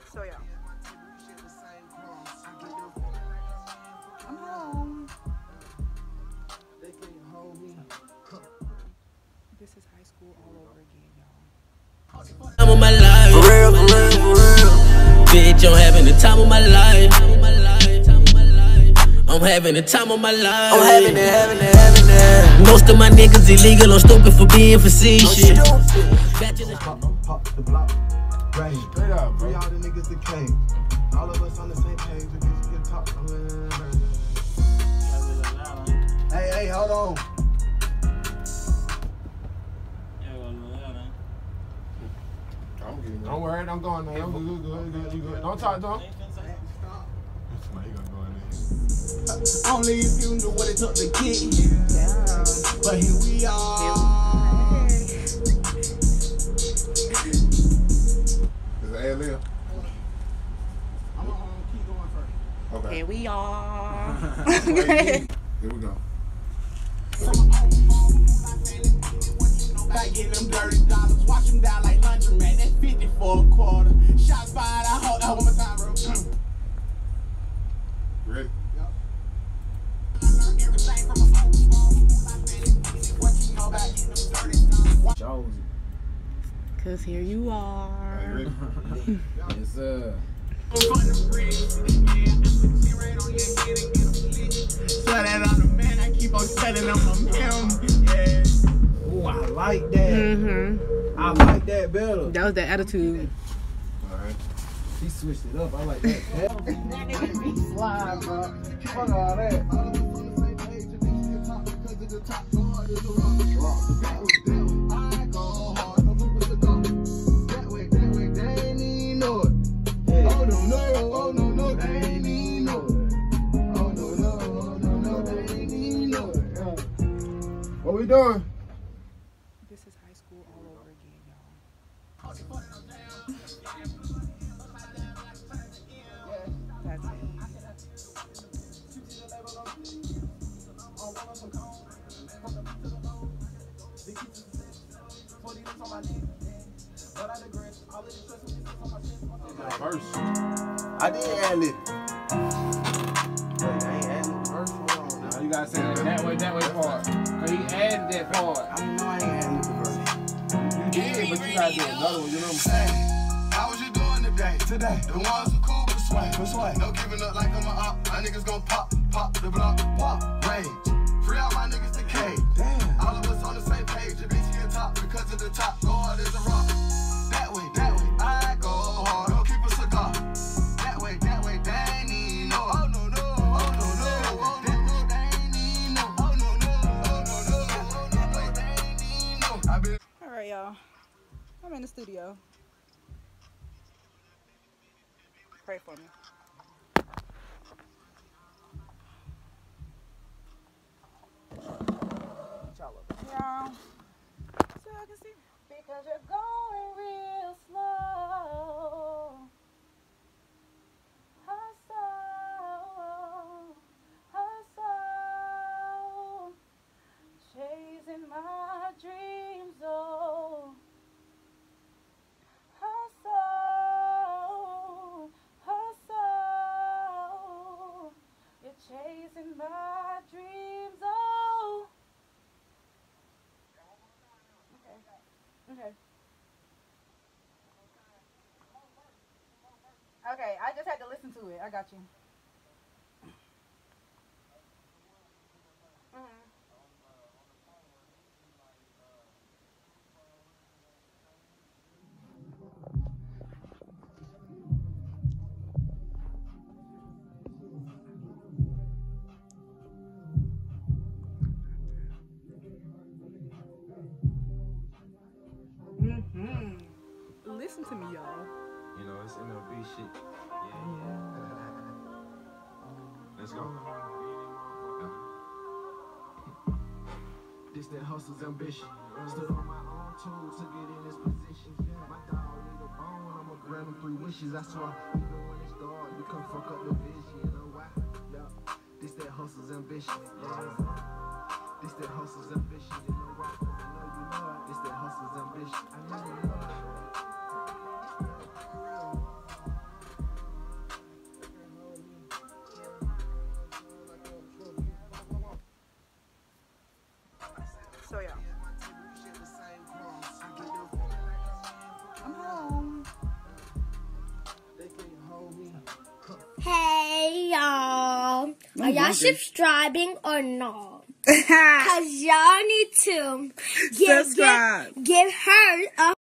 So yeah, I'm home. This is high school all over again, y'all. Time of my life, for real, for real, for real. Bitch, I'm having the time of my life. I'm having the time of my life. I'm having it. Most of my niggas illegal. I'm stupid for being facetious. Pop the block, right? Straight up, free all the niggas that came. All of us on the same page. We can talk. Hey, hold on. Don't worry, I'm going there. You good. Don't talk to him. Only if you knew what it took to get you. But here we are. Is it A-Lil? I'm gonna keep going first. Okay. Here we are. Here we go. Back in them dirty dollars, watch them down like laundromat. That's 50 for a quarter. Shots fired, I hold that one more time, bro. Ready? Yep. Everything from a what you know about in them dirty dollars. Cause here you are. Are you ready? Yes, sir. So that other man, I keep on telling them I'm him. Yeah. Oh, I like that. I like that better. That was the attitude. Alright. He switched it up. I like that. Slide, bro. Fuck all that. What we doing? This is high school all over again, y'all. That's it. Verse. I did ad lib. I ain't adding the verse. Now you gotta say That way part. Cause he added that part. I didn't know I ain't ad lib the verse. You did, but you gotta do another one. You know what I'm saying? How was you doing today? The ones who cool persuade. No giving up like I'm a op. My niggas gon' pop the block, pop, rage. Free all my niggas to cage. Damn. All of us on the same page. The bitch get top because of the top. Go hard as a rock. That way, I go hard. Don't keep a cigar. That way, they ain't need no. Oh no, oh no, oh no, they ain't need no. Oh no, they ain't need no. I been. All right, y'all. I'm in the studio. Pray for me. Yeah. So I can see. Because you're going real slow. Hustle. Chasing my dreams, oh. Hustle. You're chasing my dreams, oh. Okay, I just had to listen to it. I got you. Listen to me, y'all. You know, it's MLB shit. Yeah. Let's go. This that hustle's ambition. Stood on my own toes to get in this position. My dog need a bone, I'ma grant him 3 wishes. I swear, even when it's dark, you can fuck up the vision. You know why? Yeah. This that hustle's ambition. This that hustle's ambition. You know why? I know you know it. This that hustle's ambition. I know you know it. Are y'all subscribing or not? Because y'all need to give her a